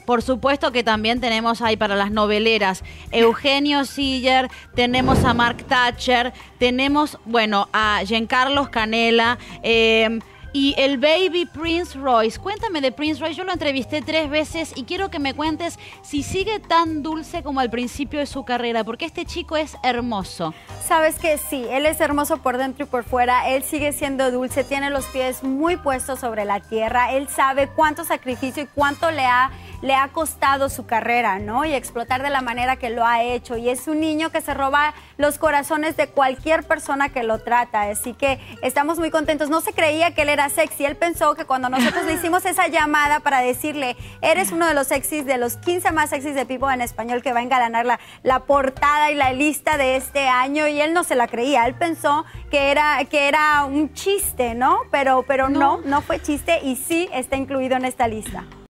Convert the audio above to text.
Por supuesto que también tenemos ahí para las noveleras Eugenio Siller, tenemos a Mark Thatcher, tenemos, bueno, a Giancarlo Canella, y el baby Prince Royce. Cuéntame de Prince Royce, yo lo entrevisté 3 veces y quiero que me cuentes si sigue tan dulce como al principio de su carrera, porque este chico es hermoso. Sabes que sí, él es hermoso por dentro y por fuera, él sigue siendo dulce, tiene los pies muy puestos sobre la tierra, él sabe cuánto sacrificio y cuánto le ha costado su carrera, ¿no? Y explotar de la manera que lo ha hecho. Y es un niño que se roba los corazones de cualquier persona que lo trata. Así que estamos muy contentos. No se creía que él era sexy. Él pensó que cuando nosotros le hicimos esa llamada para decirle, eres uno de los sexys, de los 15 más sexys de People en español que va a engalanar la portada y la lista de este año, y él no se la creía. Él pensó que era un chiste, ¿no? Pero no fue chiste, y sí está incluido en esta lista.